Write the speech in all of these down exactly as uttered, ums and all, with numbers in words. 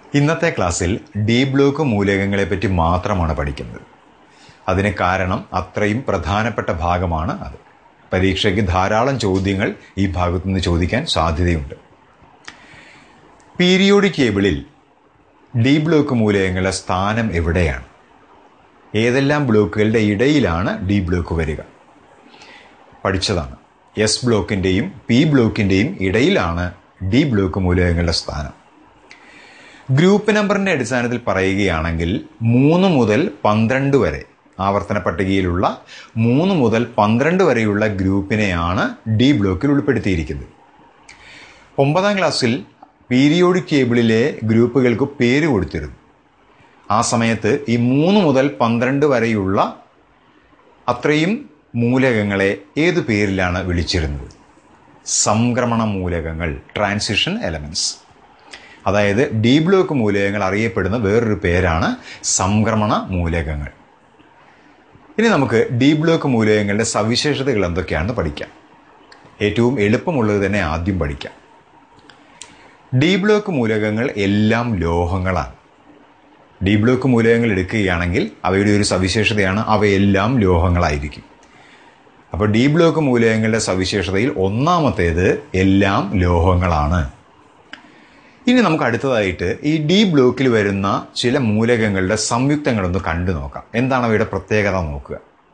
ഇന്നത്തെ ക്ലാസ്സിൽ D block മൂലകങ്ങളെ പറ്റി മാത്രമാണ് പഠിക്കുന്നത്. അതിന് കാരണം അത്രയും പ്രധാനപ്പെട്ട ഭാഗമാണ് അത്. പരീക്ഷയ്ക്ക് ധാരാളം ചോദ്യങ്ങൾ ഈ ഭാഗത്തു നിന്ന് ചോദിക്കാൻ സാധ്യതയുണ്ട്. പീരിയോഡിക് ടേബിളിൽ ഡി ബ്ലോക്ക് മൂലകങ്ങളുടെ സ്ഥാനം എവിടെയാണ്? ഏതെല്ലാം ബ്ലോക്കുകളുടെ ഇടയിലാണ് ഡി ബ്ലോക്ക് വരിക? പഠിച്ചതാണ്. എസ് ബ്ലോക്കിൻ്റെയും പി ബ്ലോക്കിൻ്റെയും ഇടയിലാണ് ഡി ബ്ലോക്ക് മൂലകങ്ങളുടെ സ്ഥാനം. ഗ്രൂപ്പ് നമ്പറിൻ്റെ അടിസ്ഥാനത്തിൽ പറയുകയാണെങ്കിൽ മൂന്ന് മുതൽ പന്ത്രണ്ട് വരെ ആവർത്തന പട്ടികയിലുള്ള മൂന്ന് മുതൽ പന്ത്രണ്ട് വരെയുള്ള ഗ്രൂപ്പിനെയാണ് ഡി ബ്ലോക്കിൽ ഉൾപ്പെടുത്തിയിരിക്കുന്നത്. ഒമ്പതാം ക്ലാസ്സിൽ പീരിയോഡിക് ടേബിളിലെ ഗ്രൂപ്പുകൾക്ക് പേര് കൊടുത്തിരുന്നു. ആ സമയത്ത് ഈ മൂന്ന് മുതൽ പന്ത്രണ്ട് വരെയുള്ള അത്രയും മൂലകങ്ങളെ ഏതു പേരിലാണ് വിളിച്ചിരുന്നത്? സംക്രമണ മൂലകങ്ങൾ, ട്രാൻസിഷൻ എലമെന്റ്സ്. അതായത് ഡി ബ്ലോക്ക് മൂലകങ്ങൾ അറിയപ്പെടുന്ന വേറൊരു പേരാണ് സംക്രമണ മൂലകങ്ങൾ. ഇനി നമുക്ക് ഡി ബ്ലോക്ക് മൂലകങ്ങളുടെ സവിശേഷതകൾ എന്തൊക്കെയാണെന്ന് പഠിക്കാം. ഏറ്റവും എളുപ്പമുള്ളത് തന്നെ ആദ്യം പഠിക്കാം. ഡി ബ്ലോക്ക് മൂലകങ്ങൾ എല്ലാം ലോഹങ്ങളാണ്. ഡി ബ്ലോക്ക് മൂലകങ്ങൾ എടുക്കുകയാണെങ്കിൽ അവയുടെ ഒരു സവിശേഷതയാണ് അവയെല്ലാം ലോഹങ്ങളായിരിക്കും. അപ്പോൾ ഡി ബ്ലോക്ക് മൂലകങ്ങളുടെ സവിശേഷതയിൽ ഒന്നാമത്തേത് എല്ലാം ലോഹങ്ങളാണ്. ഇനി നമുക്ക് അടുത്തതായിട്ട് ഈ ഡി ബ്ലോക്കിൽ വരുന്ന ചില മൂലകങ്ങളുടെ സംയുക്തങ്ങളൊന്ന് കണ്ടു നോക്കാം. എന്താണ് അവയുടെ പ്രത്യേകത നോക്കുക.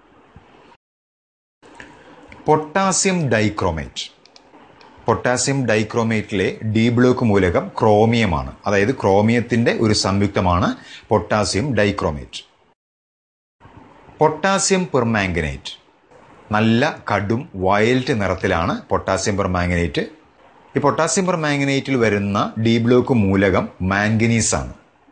Potassium dichromate. പൊട്ടാസ്യം ഡൈക്രോമേറ്റിലെ ഡി ബ്ലോക്ക് മൂലകം ക്രോമിയമാണ്. അതായത് ക്രോമിയത്തിന്റെ ഒരു സംയുക്തമാണ് പൊട്ടാസ്യം ഡൈക്രോമേറ്റ്. Potassium permanganate. നല്ല കടും വയലറ്റ് നിറത്തിലാണ് പൊട്ടാസ്യം പെർമാംഗനേറ്റ്. ഈ പൊട്ടാസ്യം പെർമാംഗനേറ്റിൽ വരുന്ന ഡി ബ്ലോക്ക് മൂലകം മാംഗനീസ് ആണ്.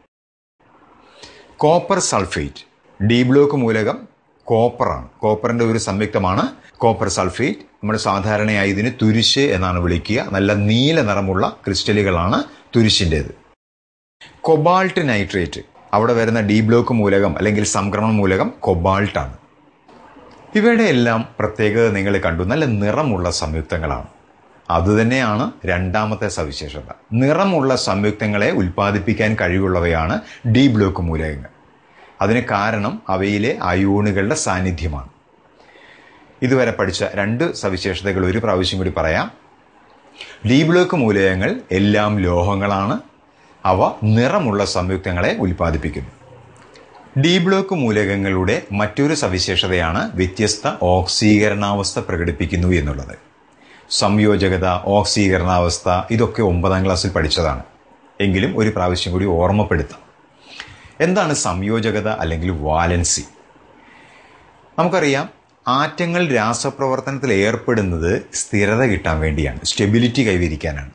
Copper sulphate. ഡി ബ്ലോക്ക് മൂലകം കോപ്പറാണ്. കോപ്പറിന്റെ ഒരു സംയുക്തമാണ് കോപ്പർ സൾഫേറ്റ്. നമ്മൾ സാധാരണയായി ഇതിന് തുരിശ് എന്നാണ് വിളിക്കുക. നല്ല നീല നിറമുള്ള ക്രിസ്റ്റലുകളാണ് തുരിശിൻ്റേത്. Cobalt nitrate. അവിടെ വരുന്ന ഡി ബ്ലോക്ക് മൂലകം അല്ലെങ്കിൽ സംക്രമണ മൂലകം കൊബാൾട്ടാണ്. ഇവയുടെ എല്ലാം പ്രത്യേകത നിങ്ങൾ കണ്ടു. നല്ല നിറമുള്ള സംയുക്തങ്ങളാണ്. അതുതന്നെയാണ് രണ്ടാമത്തെ സവിശേഷത. നിറമുള്ള സംയുക്തങ്ങളെ ഉൽപ്പാദിപ്പിക്കാൻ കഴിവുള്ളവയാണ് ഡി ബ്ലോക്ക് മൂലകങ്ങൾ. അതിന് കാരണം അവയിലെ അയോണുകളുടെ സാന്നിധ്യമാണ്. ഇതുവരെ പഠിച്ച രണ്ട് സവിശേഷതകൾ ഒരു പ്രാവശ്യം കൂടി പറയാം. ഡി ബ്ലോക്ക് മൂലകങ്ങൾ എല്ലാം ലോഹങ്ങളാണ്. അവ നിറമുള്ള സംയുക്തങ്ങളെ ഉൽപ്പാദിപ്പിക്കുന്നു. ഡി ബ്ലോക്ക് മൂലകങ്ങളുടെ മറ്റൊരു സവിശേഷതയാണ് വ്യത്യസ്ത ഓക്സീകരണാവസ്ഥ പ്രകടിപ്പിക്കുന്നു എന്നുള്ളത്. സംയോജകത, ഓക്സീകരണാവസ്ഥ ഇതൊക്കെ ഒമ്പതാം ക്ലാസ്സിൽ പഠിച്ചതാണ്. എങ്കിലും ഒരു പ്രാവശ്യം കൂടി ഓർമ്മപ്പെടുത്താം. എന്താണ് സംയോജകത അല്ലെങ്കിൽ വാലൻസി? നമുക്കറിയാം, ആറ്റങ്ങൾ രാസപ്രവർത്തനത്തിൽ ഏർപ്പെടുന്നത് സ്ഥിരത കിട്ടാൻ വേണ്ടിയാണ്, സ്റ്റെബിലിറ്റി കൈവരിക്കാനാണ്.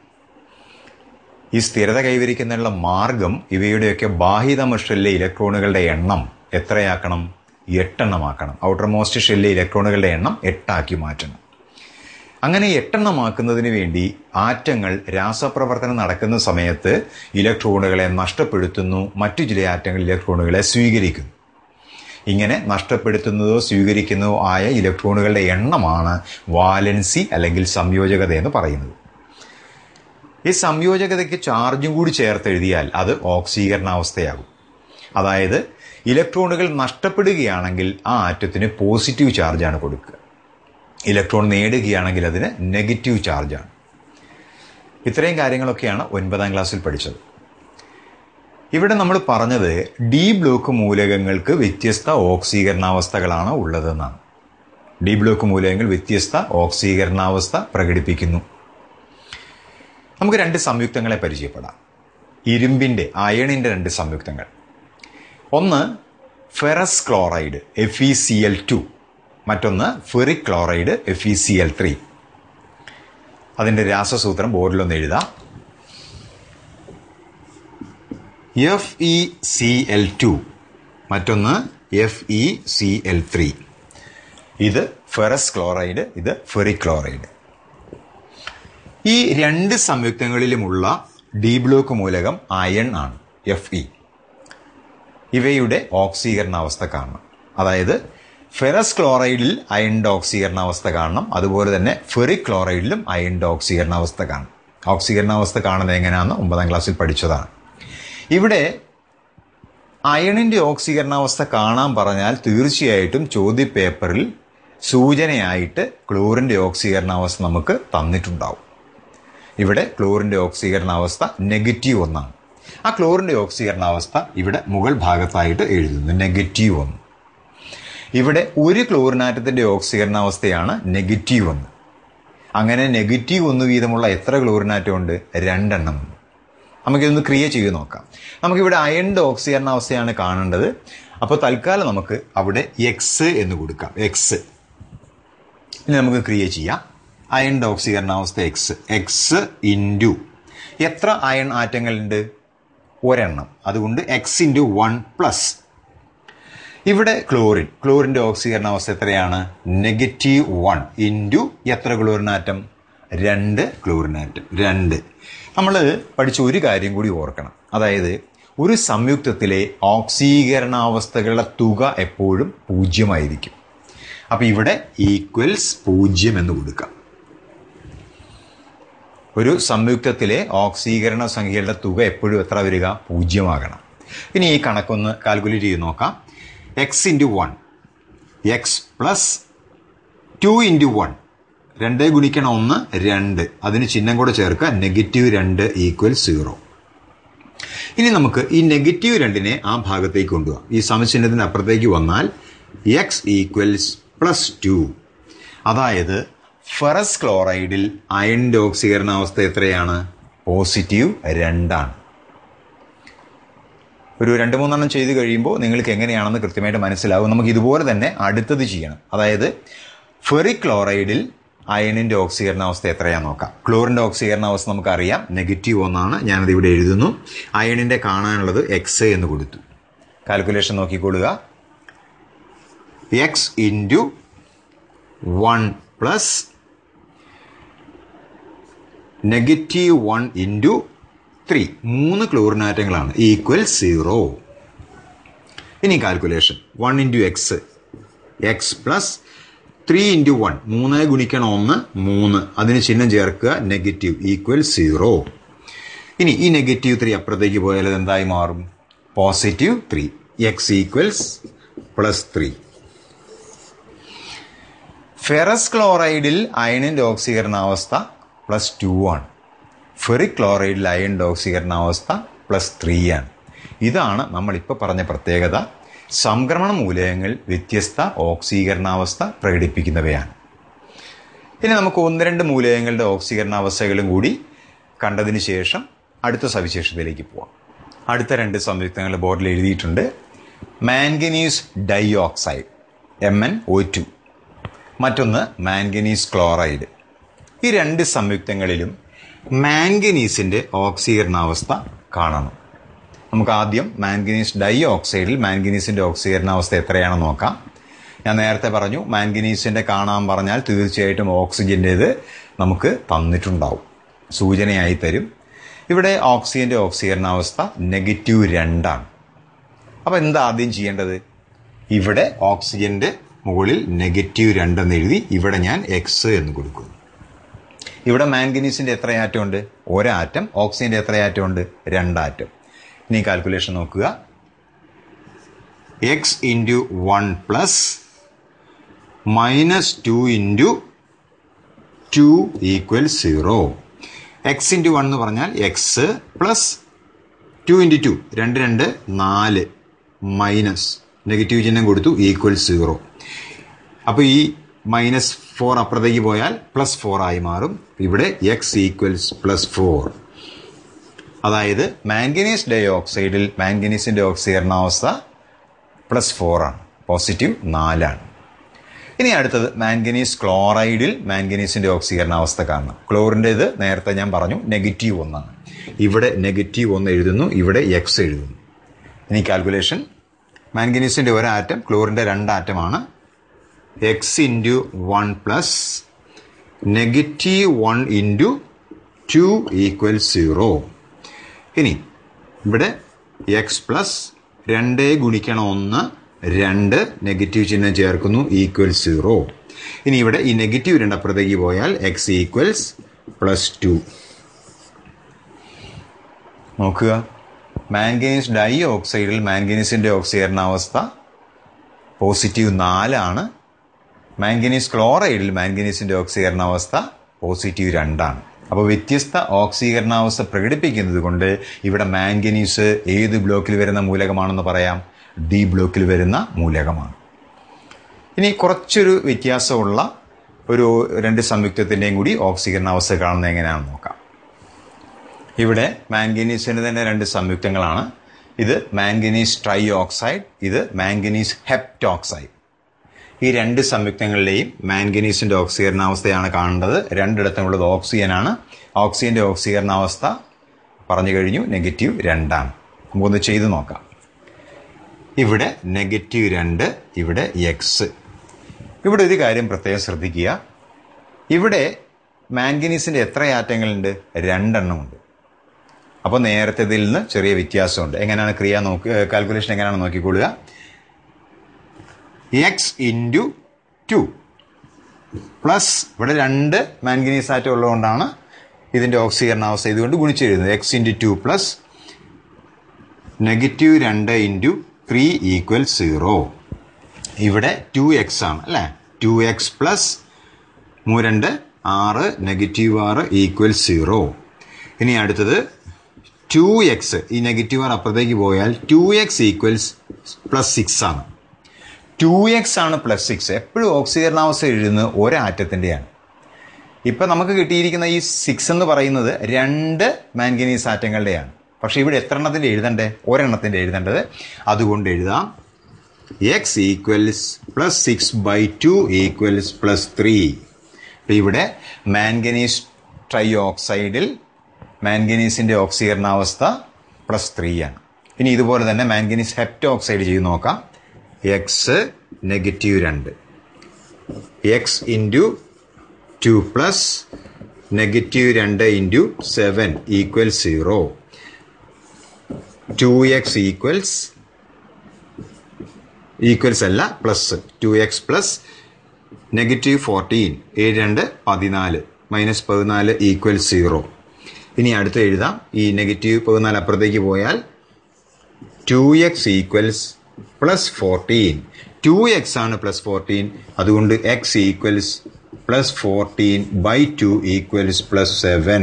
ഈ സ്ഥിരത കൈവരിക്കുന്നതിനുള്ള മാർഗം ഇവയുടെയൊക്കെ ബാഹ്യതമ ഷെല്ലിലെ ഇലക്ട്രോണുകളുടെ എണ്ണം എത്രയാക്കണം? എട്ടെണ്ണമാക്കണം. ഔട്ടർ മോസ്റ്റ് ഷെല്ലിലെ ഇലക്ട്രോണുകളുടെ എണ്ണം എട്ടാക്കി മാറ്റണം. അങ്ങനെ എട്ടെണ്ണമാക്കുന്നതിന് വേണ്ടി ആറ്റങ്ങൾ രാസപ്രവർത്തനം നടക്കുന്ന സമയത്ത് ഇലക്ട്രോണുകളെ നഷ്ടപ്പെടുത്തുന്നു. മറ്റു ചില ആറ്റങ്ങൾ ഇലക്ട്രോണുകളെ സ്വീകരിക്കുന്നു. ഇങ്ങനെ നഷ്ടപ്പെടുത്തുന്നതോ സ്വീകരിക്കുന്നതോ ആയ ഇലക്ട്രോണുകളുടെ എണ്ണമാണ് വാലൻസി അല്ലെങ്കിൽ സംയോജകത എന്ന് പറയുന്നത്. ഈ സംയോജകതയ്ക്ക് ചാർജും കൂടി ചേർത്ത് എഴുതിയാൽ അത് ഓക്സീകരണാവസ്ഥയാകും. അതായത് ഇലക്ട്രോണുകൾ നഷ്ടപ്പെടുകയാണെങ്കിൽ ആ ആറ്റത്തിന് പോസിറ്റീവ് ചാർജാണ് കൊടുക്കുക. ഇലക്ട്രോൺ നേടുകയാണെങ്കിൽ അതിന് നെഗറ്റീവ് ചാർജാണ്. ഇത്രയും കാര്യങ്ങളൊക്കെയാണ് ഒൻപതാം ക്ലാസ്സിൽ പഠിച്ചത്. ഇവിടെ നമ്മൾ പറഞ്ഞത് ഡി ബ്ലോക്ക് മൂലകങ്ങൾക്ക് വ്യത്യസ്ത ഓക്സീകരണാവസ്ഥകളാണ് ഉള്ളതെന്നാണ്. ഡി ബ്ലോക്ക് മൂലകങ്ങൾ വ്യത്യസ്ത ഓക്സീകരണാവസ്ഥ പ്രകടിപ്പിക്കുന്നു. നമുക്ക് രണ്ട് സംയുക്തങ്ങളെ പരിചയപ്പെടാം. ഇരുമ്പിന്റെ, അയണിന്റെ രണ്ട് സംയുക്തങ്ങൾ. ഒന്ന് ferrous chloride F E C L two, മറ്റൊന്ന് ferric chloride F E C L three. അതിന്റെ രാസസൂത്രം ബോർഡിലൊന്ന് എഴുതാം. F E C L two, മറ്റൊന്ന് F E C L three. ഇത് ഫെറസ് ക്ലോറൈഡ്, ഇത് ഫെറിക് ക്ലോറൈഡ്. ഈ രണ്ട് സംയുക്തങ്ങളിലുമുള്ള ഡി ബ്ലോക്ക് മൂലകം അയൺ ആണ്, എഫ് ഇ. ഇവയുടെ ഓക്സീകരണാവസ്ഥ കാണണം. അതായത് ഫെറസ് ക്ലോറൈഡിൽ അയണിന്റെ ഓക്സീകരണാവസ്ഥ കാണണം. അതുപോലെ തന്നെ ഫെറിക് ക്ലോറൈഡിലും അയണിന്റെ ഓക്സീകരണാവസ്ഥ കാണണം. ഓക്സീകരണാവസ്ഥ കാണുന്നത് എങ്ങനെയാണെന്ന് ഒമ്പതാം ക്ലാസ്സിൽ പഠിച്ചതാണ്. ഇവിടെ അയണിൻ്റെ ഓക്സീകരണാവസ്ഥ കാണാൻ പറഞ്ഞാൽ തീർച്ചയായിട്ടും ചോദ്യപേപ്പറിൽ സൂചനയായിട്ട് ക്ലോറിൻ്റെ ഓക്സീകരണാവസ്ഥ നമുക്ക് തന്നിട്ടുണ്ടാവും. ഇവിടെ ക്ലോറിൻ്റെ ഓക്സീകരണാവസ്ഥ നെഗറ്റീവ് ഒന്നാണ്. ആ ക്ലോറിൻ്റെ ഓക്സീകരണാവസ്ഥ ഇവിടെ മുകൾ ഭാഗത്തായിട്ട് എഴുതുന്നു, നെഗറ്റീവ് ഒന്ന്. ഇവിടെ ഒരു ക്ലോറിനാറ്റത്തിൻ്റെ ഓക്സീകരണാവസ്ഥയാണ് നെഗറ്റീവ് ഒന്ന്. അങ്ങനെ നെഗറ്റീവ് ഒന്ന് വീതമുള്ള എത്ര ക്ലോറിനാറ്റം ഉണ്ട്? രണ്ടെണ്ണം. നമുക്കിതൊന്ന് ക്രിയ ചെയ്ത് നോക്കാം. നമുക്കിവിടെ അയണിൻ്റെ ഓക്സീകരണാവസ്ഥയാണ് കാണേണ്ടത്. അപ്പോൾ തൽക്കാലം നമുക്ക് അവിടെ എക്സ് എന്ന് കൊടുക്കാം, എക്സ്. ഇനി നമുക്ക് ക്രിയ ചെയ്യാം. അയണിൻ്റെ ഓക്സീകരണാവസ്ഥ എക്സ്, എക്സ് ഇൻറ്റു എത്ര അയൺ ആറ്റങ്ങളുണ്ട്? ഒരെണ്ണം. അതുകൊണ്ട് എക്സ് ഇൻറ്റു വൺ പ്ലസ് ഇവിടെ ക്ലോറിൻ, ക്ലോറിൻ്റെ ഓക്സീകരണാവസ്ഥ എത്രയാണ്? നെഗറ്റീവ് വൺ ഇൻറ്റു എത്ര ക്ലോറിനാറ്റം? രണ്ട് ക്ലോറിനാറ്റം, രണ്ട്. നമ്മൾ പഠിച്ച ഒരു കാര്യം കൂടി ഓർക്കണം. അതായത് ഒരു സംയുക്തത്തിലെ ഓക്സീകരണാവസ്ഥകളുടെ തുക എപ്പോഴും പൂജ്യമായിരിക്കും. അപ്പം ഇവിടെ ഈക്വൽസ് പൂജ്യം എന്ന് കൊടുക്കാം. ഒരു സംയുക്തത്തിലെ ഓക്സീകരണ സംഖ്യകളുടെ തുക എപ്പോഴും എത്ര വരിക? പൂജ്യമാകണം. ഇനി ഈ കണക്കൊന്ന് കാൽക്കുലേറ്റ് ചെയ്ത് നോക്കാം. X into one, X plus two into one, രണ്ട് ഗുണിക്കണം ഒന്ന്, രണ്ട്. അതിന് ചിഹ്നം കൂടെ ചേർക്കുക, നെഗറ്റീവ് രണ്ട് ഈക്വൽ സീറോ. ഇനി നമുക്ക് ഈ നെഗറ്റീവ് രണ്ടിനെ ആ ഭാഗത്തേക്ക് കൊണ്ടുപോകാം. ഈ സമചിഹ്നത്തിന് അപ്പുറത്തേക്ക് വന്നാൽ എക്സ് ഈക്വൽസ് പ്ലസ് ടു. അതായത് ഫെറസ് ക്ലോറൈഡിൽ അയണിൻ്റെ ഓക്സീകരണാവസ്ഥ എത്രയാണ്? പോസിറ്റീവ് രണ്ടാണ്. ഒരു രണ്ട് മൂന്നെണ്ണം ചെയ്ത് കഴിയുമ്പോൾ നിങ്ങൾക്ക് എങ്ങനെയാണെന്ന് കൃത്യമായിട്ട് മനസ്സിലാവും. നമുക്ക് ഇതുപോലെ തന്നെ അടുത്തത് ചെയ്യണം. അതായത് ഫെറിക് ക്ലോറൈഡിൽ അയണിൻ്റെ ഓക്സീകരണാവസ്ഥ എത്രയാണെന്ന് നോക്കാം. ക്ലോറിൻ്റെ ഓക്സീകരണാവസ്ഥ നമുക്കറിയാം, നെഗറ്റീവ് ഒന്നാണ്. ഞാനത് ഇവിടെ എഴുതുന്നു. അയണിൻ്റെ കാണാനുള്ളത് എക്സ് എന്ന് കൊടുത്തു. കാൽക്കുലേഷൻ നോക്കിക്കൊള്ളുക. X into one plus negative one into three, മൂന്ന് ക്ലോറിനാറ്റങ്ങളാണ്, ഈക്വൽ സീറോ. ഇനി calculation one into X, X plus three into one, മൂന്ന് ഗുണിക്കണം ഒന്ന്, മൂന്ന്. അതിന് ചിഹ്നം ചേർക്കുക, നെഗറ്റീവ് ഈക്വൽ സീറോ. ഇനി ഈ നെഗറ്റീവ് ത്രീ അപ്പുറത്തേക്ക് പോയാൽ അത് എന്തായി മാറും? Positive three. X equals plus three. Ferrous ക്ലോറൈഡിൽ അയണിൻ്റെ ഓക്സീകരണാവസ്ഥ പ്ലസ് ടു ആണ്. ഫെറിക് ക്ലോറൈഡിൽ അയണിൻ്റെ ഓക്സീകരണാവസ്ഥ പ്ലസ് ത്രീ ആണ്. ഇതാണ് നമ്മളിപ്പോൾ പറഞ്ഞ പ്രത്യേകത. സംക്രമണ മൂലകങ്ങൾ വ്യത്യസ്ത ഓക്സീകരണാവസ്ഥ പ്രകടിപ്പിക്കുന്നവയാണ്. ഇനി നമുക്ക് ഒന്ന് രണ്ട് മൂലകങ്ങളുടെ ഓക്സീകരണാവസ്ഥകളും കൂടി കണ്ടതിന് ശേഷം അടുത്ത സവിശേഷതയിലേക്ക് പോവാം. അടുത്ത രണ്ട് സംയുക്തങ്ങളുടെ ബോർഡിൽ എഴുതിയിട്ടുണ്ട്. Manganese dioxide, M N O two. മറ്റൊന്ന് മാംഗനീസ് ക്ലോറൈഡ്. ഈ രണ്ട് സംയുക്തങ്ങളിലും മാംഗനീസിൻ്റെ ഓക്സീകരണാവസ്ഥ കാണണം. നമുക്ക് ആദ്യം മാംഗനീസ് ഡൈ ഓക്സൈഡിൽ മാംഗനീസിൻ്റെ ഓക്സീകരണാവസ്ഥ എത്രയാണെന്ന് നോക്കാം. ഞാൻ നേരത്തെ പറഞ്ഞു, മാംഗനീസിൻ്റെ കാണാൻ പറഞ്ഞാൽ തീർച്ചയായിട്ടും ഓക്സിജൻ്റേത് നമുക്ക് തന്നിട്ടുണ്ടാവും, സൂചനയായി തരും. ഇവിടെ ഓക്സിജൻ്റെ ഓക്സീകരണാവസ്ഥ നെഗറ്റീവ് രണ്ടാണ്. അപ്പോൾ എന്താ ആദ്യം ചെയ്യേണ്ടത്? ഇവിടെ ഓക്സിജൻ്റെ മുകളിൽ നെഗറ്റീവ് രണ്ടെന്ന് എഴുതി ഇവിടെ ഞാൻ എക്സ് എന്ന് കൊടുക്കുന്നു. ഇവിടെ മാംഗനീസിൻ്റെ എത്ര ആറ്റം ഉണ്ട്? ഒരാറ്റം. ഓക്സിജൻ്റെ എത്ര ആറ്റം ഉണ്ട്? രണ്ടാറ്റം. ഇനി കാൽക്കുലേഷൻ നോക്കുക. X into one plus minus two into two equal zero. X into one എന്ന് പറഞ്ഞാൽ X plus two into two, രണ്ട് രണ്ട് നാല്, മൈനസ് നെഗറ്റീവ് ചിഹ്നം കൊടുത്തു, ഈക്വൽ സീറോ. അപ്പോൾ ഈ മൈനസ് ഫോർ അപ്പുറത്തേക്ക് പോയാൽ പ്ലസ് ഫോർ ആയി മാറും. ഇവിടെ എക്സ് ഈക്വൽസ് പ്ലസ് ഫോർ. അതായത് മാംഗനീസ് ഡൈ ഓക്സൈഡിൽ മാംഗനീസിൻ്റെ ഓക്സീകരണാവസ്ഥ പ്ലസ് ഫോർ ആണ്, പോസിറ്റീവ് നാലാണ്. ഇനി അടുത്തത് മാംഗനീസ് ക്ലോറൈഡിൽ മാംഗനീസിൻ്റെ ഓക്സീകരണാവസ്ഥ കാണണം. ക്ലോറിൻ്റേത് നേരത്തെ ഞാൻ പറഞ്ഞു നെഗറ്റീവ് ഒന്നാണ്. ഇവിടെ നെഗറ്റീവ് ഒന്ന് എഴുതുന്നു, ഇവിടെ എക്സ് എഴുതുന്നു. ഇനി കാൽക്കുലേഷൻ. മാംഗനീസിൻ്റെ ഒരാറ്റം, ക്ലോറിൻ്റെ രണ്ടാറ്റമാണ്. X into one plus negative one into two equal zero. ഇനി ഇവിടെ എക്സ് പ്ലസ് രണ്ട് ഗുണിക്കണം ഒന്ന്, രണ്ട്, നെഗറ്റീവ് ചിഹ്നം ചേർക്കുന്നു, ഈക്വൽ സീറോ. ഇനി ഇവിടെ ഈ നെഗറ്റീവ് രണ്ട് അപ്പുറത്തേക്ക് പോയാൽ എക്സ് ഈക്വൽസ് പ്ലസ് ടു. നോക്കുക, മാംഗനീസ് ഡൈ ഓക്സൈഡിൽ മാംഗനീസിൻ്റെ ഓക്സീകരണാവസ്ഥ പോസിറ്റീവ് നാലാണ്. മാംഗനീസ് ക്ലോറൈഡിൽ മാംഗനീസിൻ്റെ ഓക്സീകരണാവസ്ഥ പോസിറ്റീവ് രണ്ടാണ്. അപ്പോൾ വ്യത്യസ്ത ഓക്സീകരണാവസ്ഥ പ്രകടിപ്പിക്കുന്നത് കൊണ്ട് ഇവിടെ മാംഗനീസ് ഏത് ബ്ലോക്കിൽ വരുന്ന മൂലകമാണെന്ന് പറയാം? ഡി ബ്ലോക്കിൽ വരുന്ന മൂലകമാണ്. ഇനി കുറച്ചൊരു വ്യത്യാസമുള്ള ഒരു രണ്ട് സംയുക്തത്തിൻ്റെയും കൂടി ഓക്സീകരണാവസ്ഥ കാണുന്നത് എങ്ങനെയാണെന്ന് നോക്കാം. ഇവിടെ മാംഗനീസിന് തന്നെ രണ്ട് സംയുക്തങ്ങളാണ്. ഇത് മാംഗനീസ് ട്രൈ ഓക്സൈഡ്, ഇത് മാംഗനീസ് ഹെപ്റ്റോക്സൈഡ്. ഈ രണ്ട് സംയുക്തങ്ങളിലെയും മാംഗനീസിൻ്റെ ഓക്സീകരണാവസ്ഥയാണ് കാണേണ്ടത്. രണ്ടിടത്തുമുള്ളത് ഓക്സിജനാണ്. ഓക്സിജൻ്റെ ഓക്സീകരണാവസ്ഥ പറഞ്ഞു കഴിഞ്ഞു, നെഗറ്റീവ് രണ്ടാണ്. നമുക്കൊന്ന് ചെയ്ത് നോക്കാം. ഇവിടെ നെഗറ്റീവ് രണ്ട്, ഇവിടെ എക്സ്. ഇവിടെ ഒരു കാര്യം പ്രത്യേകം ശ്രദ്ധിക്കുക. ഇവിടെ മാംഗനീസിൻ്റെ എത്ര ആറ്റങ്ങളുണ്ട്? രണ്ടെണ്ണമുണ്ട്. അപ്പോൾ നേരത്തെ ഇതിൽ നിന്ന് ചെറിയ വ്യത്യാസമുണ്ട്. എങ്ങനെയാണ് ക്രിയ നോക്കി കാൽക്കുലേഷൻ എങ്ങനെയാണ് നോക്കിക്കൊള്ളുക. എക്സ് ഇൻറ്റു ടു പ്ലസ് ഇവിടെ രണ്ട് മാംഗനീസ് ആറ്റം ഉള്ളതുകൊണ്ടാണ് ഇതിൻ്റെ ഓക്സീകരണാവസ്ഥ ഇതുകൊണ്ട് ഗുണിച്ചെഴുതുന്നത്. X into two plus negative രണ്ട് ഇൻറ്റു ത്രീ ഈക്വൽ സീറോ. ഇവിടെ ടു എക്സ് ആണ് അല്ലേ? ടു എക്സ് പ്ലസ് മൂന്ന് രണ്ട് ആറ്, നെഗറ്റീവ് ആറ് ഈക്വൽ സീറോ. ഇനി അടുത്തത് ടു എക്സ്, ഈ നെഗറ്റീവ് ആറ് അപ്പുറത്തേക്ക് പോയാൽ two X equals plus six ആണ്. ടു എക്സ് ആണ് പ്ലസ് സിക്സ്. എപ്പോഴും ഓക്സീകരണാവസ്ഥ എഴുതുന്നത് ഒരാറ്റത്തിൻ്റെയാണ്. ഇപ്പം നമുക്ക് കിട്ടിയിരിക്കുന്ന ഈ സിക്സ് എന്ന് പറയുന്നത് രണ്ട് മാംഗനീസ് ആറ്റങ്ങളുടെയാണ്. പക്ഷേ ഇവിടെ എത്ര എണ്ണത്തിൻ്റെ എഴുതണ്ടേ? ഒരെണ്ണത്തിൻ്റെ എഴുതേണ്ടത്. അതുകൊണ്ട് എഴുതാം X equals plus six by two equals plus three. അപ്പം ഇവിടെ മാംഗനീസ് ട്രൈ ഓക്സൈഡിൽ മാംഗനീസിൻ്റെ ഓക്സീകരണാവസ്ഥ പ്ലസ് ത്രീ ആണ്. ഇനി ഇതുപോലെ തന്നെ മാംഗനീസ് ഹെപ്റ്റോ ഓക്സൈഡ് ചെയ്ത് നോക്കാം. എക്സ് നെഗറ്റീവ് രണ്ട്, X into two plus negative രണ്ട് into seven equal zero. Two X equals equals അല്ല plus two X plus negative fourteen, ഏഴ് രണ്ട് പതിനാല്, മൈനസ് പതിനാല് ഈക്വൽ സീറോ. ഇനി അടുത്ത് എഴുതാം. ഈ നെഗറ്റീവ് പതിനാല് അപ്പുറത്തേക്ക് പോയാൽ two X equals plus fourteen. Two X ആണ് പ്ലസ് ഫോർട്ടീൻ. അതുകൊണ്ട് X equals plus fourteen by two equals plus seven.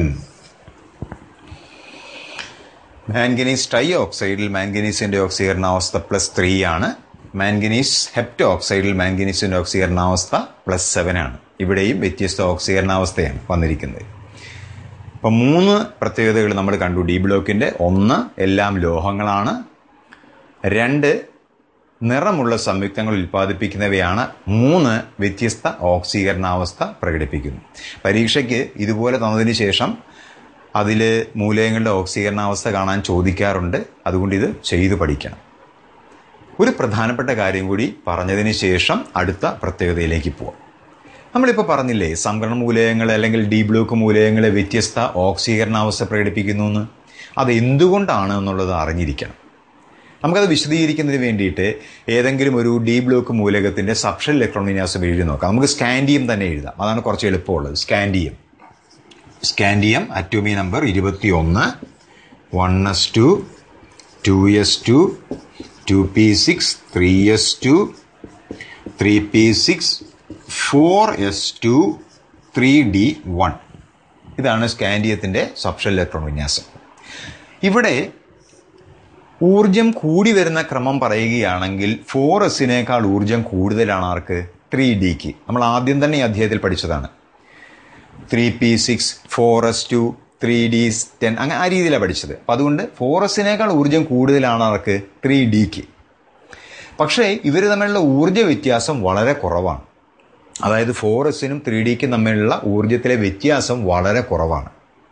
Manganese ട്രൈ ഓക്സൈഡിൽ മാംഗനീസിൻ്റെ ഓക്സീകരണാവസ്ഥ പ്ലസ് ത്രീ ആണ്. മാംഗനീസ് ഹെപ്റ്റോ ഓക്സൈഡിൽ മാംഗനീസിൻ്റെ ഓക്സീകരണാവസ്ഥ പ്ലസ് സെവൻ ആണ്. ഇവിടെയും വ്യത്യസ്ത ഓക്സീകരണാവസ്ഥയാണ് വന്നിരിക്കുന്നത്. അപ്പം മൂന്ന് പ്രത്യേകതകൾ നമ്മൾ കണ്ടു ഡി ബ്ലോക്കിൻ്റെ. ഒന്ന്, എല്ലാം ലോഹങ്ങളാണ്. രണ്ട്, നിറമുള്ള സംയുക്തങ്ങൾ ഉൽപ്പാദിപ്പിക്കുന്നവയാണ്. മൂന്ന്, വ്യത്യസ്ത ഓക്സീകരണാവസ്ഥ പ്രകടിപ്പിക്കുന്നു. പരീക്ഷയ്ക്ക് ഇതുപോലെ തന്നതിന് ശേഷം അതിൽ മൂലകങ്ങളുടെ ഓക്സീകരണാവസ്ഥ കാണാൻ ചോദിക്കാറുണ്ട്. അതുകൊണ്ട് ഇത് ചെയ്തു പഠിക്കണം. ഒരു പ്രധാനപ്പെട്ട കാര്യം കൂടി പറഞ്ഞതിന് ശേഷം അടുത്ത പ്രത്യേകതയിലേക്ക് പോവാം. നമ്മളിപ്പോൾ പറഞ്ഞില്ലേ സംകരണ മൂലകങ്ങൾ അല്ലെങ്കിൽ ഡി ബ്ലോക്ക് മൂലകങ്ങളെ വ്യത്യസ്ത ഓക്സീകരണാവസ്ഥ പ്രകടിപ്പിക്കുന്നു എന്ന്. അത് എന്തുകൊണ്ടാണ് എന്നുള്ളത് അറിഞ്ഞിരിക്കണം. നമുക്കത് വിശദീകരിക്കുന്നതിന് വേണ്ടിയിട്ട് ഏതെങ്കിലും ഒരു ഡി ബ്ലോക്ക് മൂലകത്തിൻ്റെ സബ്ഷൽ ഇലക്ട്രോൺ വിന്യാസം എഴുതി നോക്കാം. നമുക്ക് സ്കാൻഡിയം തന്നെ എഴുതാം. അതാണ് കുറച്ച് എളുപ്പമുള്ളത്. സ്കാൻഡിയം സ്കാൻഡിയം അറ്റോമി നമ്പർ ഇരുപത്തി ഒന്ന്, one S two, two S two, two P six, three S two, three P six, four S two, three D one. ഇതാണ് സ്കാൻഡിയത്തിൻ്റെ സബ്ഷൽ ഇലക്ട്രോൺ വിന്യാസം. ഇവിടെ ഊർജം കൂടി വരുന്ന ക്രമം പറയുകയാണെങ്കിൽ ഫോർ എസിനേക്കാൾ ഊർജം കൂടുതലാണ് ആർക്ക്? ത്രീ ഡിക്ക്. നമ്മൾ ആദ്യം തന്നെ ഈ അധ്യായത്തിൽ പഠിച്ചതാണ്. Three P six, four S two, three D ten, അങ്ങനെ ആ രീതിയിലാണ് പഠിച്ചത്. അപ്പം അതുകൊണ്ട് ഫോർ എസിനേക്കാൾ ഊർജം കൂടുതലാണ് ആർക്ക്? ത്രീ ഡിക്ക്. പക്ഷേ ഇവർ തമ്മിലുള്ള ഊർജ്ജ വ്യത്യാസം വളരെ കുറവാണ്. അതായത് ഫോർ എസിനും ത്രീ ഡിക്കും തമ്മിലുള്ള ഊർജ്ജത്തിലെ വ്യത്യാസം വളരെ കുറവാണ്.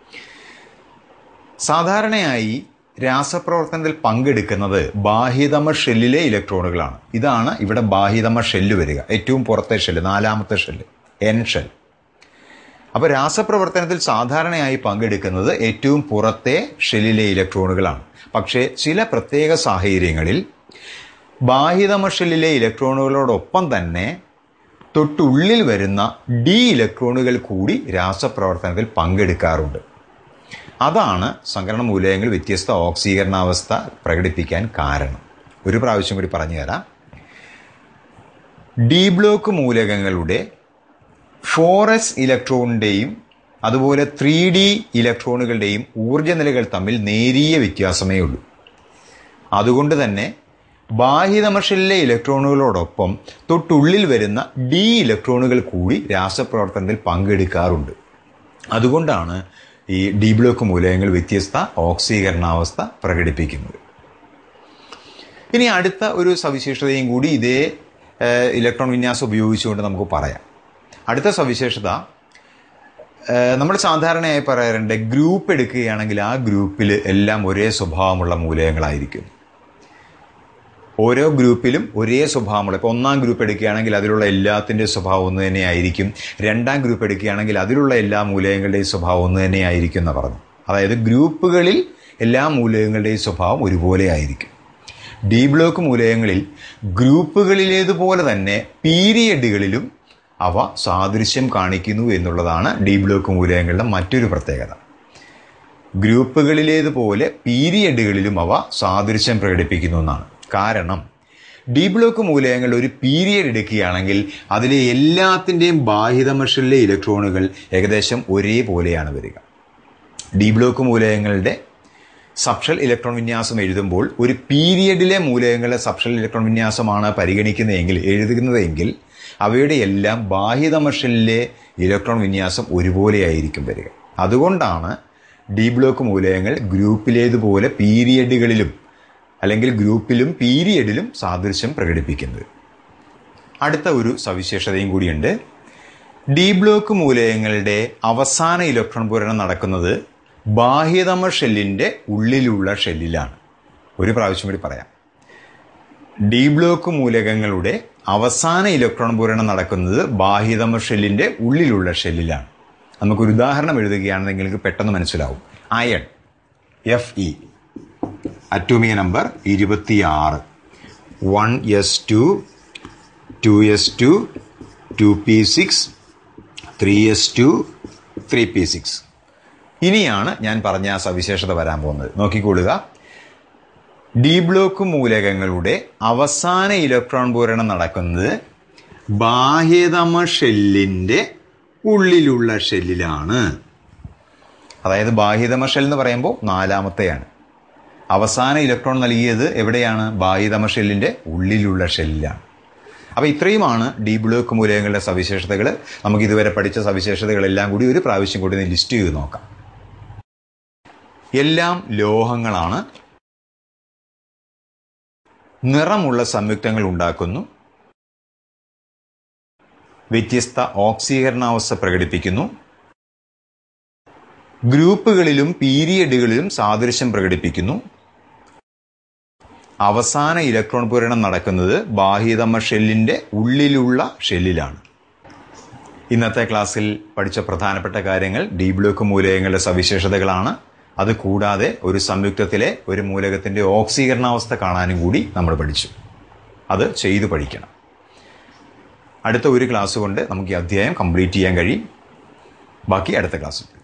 സാധാരണയായി രാസപ്രവർത്തനത്തിൽ പങ്കെടുക്കുന്നത് ബാഹ്യതമ ഷെല്ലിലെ ഇലക്ട്രോണുകളാണ്. ഇതാണ് ഇവിടെ ബാഹ്യതമ ഷെല്ല് വരിക. ഏറ്റവും പുറത്തെ ഷെല്ല്, നാലാമത്തെ ഷെല്ല്, എൻ ഷെൽ. അപ്പോൾ രാസപ്രവർത്തനത്തിൽ സാധാരണയായി പങ്കെടുക്കുന്നത് ഏറ്റവും പുറത്തെ ഷെല്ലിലെ ഇലക്ട്രോണുകളാണ്. പക്ഷേ ചില പ്രത്യേക സാഹചര്യങ്ങളിൽ ബാഹ്യതമ ഷെല്ലിലെ ഇലക്ട്രോണുകളോടൊപ്പം തന്നെ തൊട്ടുള്ളിൽ വരുന്ന ഡി ഇലക്ട്രോണുകൾ കൂടി രാസപ്രവർത്തനത്തിൽ പങ്കെടുക്കാറുണ്ട്. അതാണ് സങ്കരണ മൂലകങ്ങൾ വ്യത്യസ്ത ഓക്സീകരണാവസ്ഥ പ്രകടിപ്പിക്കാൻ കാരണം. ഒരു പ്രാവശ്യം കൂടി പറഞ്ഞു തരാം. ഡി ബ്ലോക്ക് മൂലകങ്ങളുടെ ഫോർ എസ് ഇലക്ട്രോണിൻ്റെയും അതുപോലെ ത്രീ ഡി ഇലക്ട്രോണുകളുടെയും ഊർജ്ജനിലകൾ തമ്മിൽ നേരിയ വ്യത്യാസമേ ഉള്ളൂ. അതുകൊണ്ട് തന്നെ ബാഹ്യതമ ഷെല്ലിലെ ഇലക്ട്രോണുകളോടൊപ്പം തൊട്ടുള്ളിൽ വരുന്ന ഡി ഇലക്ട്രോണുകൾ കൂടി രാസപ്രവർത്തനത്തിൽ പങ്കെടുക്കാറുണ്ട്. അതുകൊണ്ടാണ് ഈ ഡി ബ്ലോക്ക് മൂലകങ്ങൾ വ്യത്യസ്ത ഓക്സീകരണാവസ്ഥ പ്രകടിപ്പിക്കുന്നത്. ഇനി അടുത്ത ഒരു സവിശേഷതയും കൂടി ഇതേ ഇലക്ട്രോൺ വിന്യാസം ഉപയോഗിച്ചുകൊണ്ട് നമുക്ക് പറയാം. അടുത്ത സവിശേഷത, നമ്മൾ സാധാരണയായി പറയാറുണ്ട്, ഗ്രൂപ്പ് എടുക്കുകയാണെങ്കിൽ ആ ഗ്രൂപ്പിൽ എല്ലാം ഒരേ സ്വഭാവമുള്ള മൂലകങ്ങളായിരിക്കും. ഓരോ ഗ്രൂപ്പിലും ഒരേ സ്വഭാവമുള്ള, ഇപ്പോൾ ഒന്നാം ഗ്രൂപ്പ് എടുക്കുകയാണെങ്കിൽ അതിലുള്ള എല്ലാത്തിൻ്റെ സ്വഭാവം ഒന്ന് തന്നെയായിരിക്കും. രണ്ടാം ഗ്രൂപ്പ് എടുക്കുകയാണെങ്കിൽ അതിലുള്ള എല്ലാ മൂലകങ്ങളുടെയും സ്വഭാവം ഒന്ന് തന്നെയായിരിക്കും എന്ന് പറഞ്ഞു. അതായത് ഗ്രൂപ്പുകളിൽ എല്ലാ മൂലകങ്ങളുടെയും സ്വഭാവം ഒരുപോലെ ആയിരിക്കും. ഡി ബ്ലോക്ക് മൂലകങ്ങളിൽ ഗ്രൂപ്പുകളിലേതുപോലെ തന്നെ പീരിയഡുകളിലും അവ സാദൃശ്യം കാണിക്കുന്നു എന്നുള്ളതാണ് ഡി ബ്ലോക്ക് മൂലകങ്ങളുടെ മറ്റൊരു പ്രത്യേകത. ഗ്രൂപ്പുകളിലേതുപോലെ പീരിയഡുകളിലും അവ സാദൃശ്യം പ്രകടിപ്പിക്കുന്നു എന്നാണ്. കാരണം ഡി ബ്ലോക്ക് മൂലകങ്ങൾ ഒരു പീരിയഡ് എടുക്കുകയാണെങ്കിൽ അതിലെ എല്ലാത്തിൻ്റെയും ബാഹ്യതമ ഷെല്ലിലെ ഇലക്ട്രോണുകൾ ഏകദേശം ഒരേപോലെയാണ് വരിക. ഡി ബ്ലോക്ക് മൂലകങ്ങളുടെ സബ്ഷെൽ ഇലക്ട്രോൺ വിന്യാസം എഴുതുമ്പോൾ ഒരു പീരിയഡിലെ മൂലകങ്ങളുടെ സബ്ഷെൽ ഇലക്ട്രോൺ വിന്യാസമാണ് പരിഗണിക്കുന്നതെങ്കിൽ എഴുതുന്നതെങ്കിൽ അവയുടെ എല്ലാം ബാഹ്യതമ ഷെല്ലിലെ ഇലക്ട്രോൺ വിന്യാസം ഒരുപോലെയായിരിക്കും വരിക. അതുകൊണ്ടാണ് ഡി ബ്ലോക്ക് മൂലകങ്ങൾ ഗ്രൂപ്പിലേതുപോലെ പീരിയഡുകളിലും അല്ലെങ്കിൽ ഗ്രൂപ്പിലും പീരിയഡിലും സാദൃശ്യം പ്രകടിപ്പിക്കുന്നത്. അടുത്ത ഒരു സവിശേഷതയും കൂടിയുണ്ട്. ഡി ബ്ലോക്ക് മൂലകങ്ങളുടെ അവസാന ഇലക്ട്രോൺ പൂരണം നടക്കുന്നത് ബാഹ്യതമ ഷെല്ലിൻ്റെ ഉള്ളിലുള്ള ഷെല്ലിലാണ്. ഒരു പ്രാവശ്യം കൂടി പറയാം. ഡി ബ്ലോക്ക് മൂലകങ്ങളുടെ അവസാന ഇലക്ട്രോൺ പൂരണം നടക്കുന്നത് ബാഹ്യതമ ഷെല്ലിൻ്റെ ഉള്ളിലുള്ള ഷെല്ലിലാണ്. നമുക്കൊരു ഉദാഹരണം എഴുതുകയാണെന്ന് നിങ്ങൾക്ക് പെട്ടെന്ന് മനസ്സിലാവും. Iron F E, atomic number ഇരുപത്തിയാറ്, one S two, two S two, two P six, three S two, three P six. ഇനിയാണ് ഞാൻ പറഞ്ഞ ആ സവിശേഷത വരാൻ പോകുന്നത്. നോക്കിക്കൊള്ളുക. ഡി ബ്ലോക്ക് മൂലകങ്ങളുടെ അവസാന ഇലക്ട്രോൺ പൂരണം നടക്കുന്നത് ബാഹ്യതമ ഷെല്ലിൻ്റെ ഉള്ളിലുള്ള ഷെല്ലിലാണ്. അതായത് ബാഹ്യതമ ഷെൽ എന്ന് പറയുമ്പോൾ നാലാമത്തെയാണ്. അവസാന ഇലക്ട്രോൺ നൽകിയത് എവിടെയാണ്? ബാഹ്യതമ ഷെല്ലിൻ്റെ ഉള്ളിലുള്ള ഷെല്ലിലാണ്. അപ്പോൾ ഇത്രയുമാണ് ഡി ബ്ലോക്ക് മൂലകങ്ങളുടെ സവിശേഷതകൾ. നമുക്ക് ഇതുവരെ പഠിച്ച സവിശേഷതകളെല്ലാം കൂടി ഒരു പ്രാവശ്യം കൂടി ലിസ്റ്റ് ചെയ്ത് നോക്കാം. എല്ലാം ലോഹങ്ങളാണ്. നിറമുള്ള സംയുക്തങ്ങൾ ഉണ്ടാക്കുന്നു. വ്യത്യസ്ത ഓക്സീകരണാവസ്ഥ പ്രകടിപ്പിക്കുന്നു. ഗ്രൂപ്പുകളിലും പീരിയഡുകളിലും സാദൃശ്യം പ്രകടിപ്പിക്കുന്നു. അവസാന ഇലക്ട്രോൺ പൂരണം നടക്കുന്നത് ബാഹ്യതമ ഷെല്ലിൻ്റെ ഉള്ളിലുള്ള ഷെല്ലിലാണ്. ഇന്നത്തെ ക്ലാസ്സിൽ പഠിച്ച പ്രധാനപ്പെട്ട കാര്യങ്ങൾ ഡി ബ്ലോക്ക് മൂലകങ്ങളുടെ സവിശേഷതകളാണ്. അത് കൂടാതെ ഒരു സംയുക്തത്തിലെ ഒരു മൂലകത്തിൻ്റെ ഓക്സീകരണാവസ്ഥ കാണാനും കൂടി നമ്മൾ പഠിച്ചു. അത് ചെയ്തു പഠിക്കണം. അടുത്ത ഒരു ക്ലാസ് കൊണ്ട് നമുക്ക് ഈ അധ്യായം കംപ്ലീറ്റ് ചെയ്യാൻ കഴിയും. ബാക്കി അടുത്ത ക്ലാസ്സിൽ.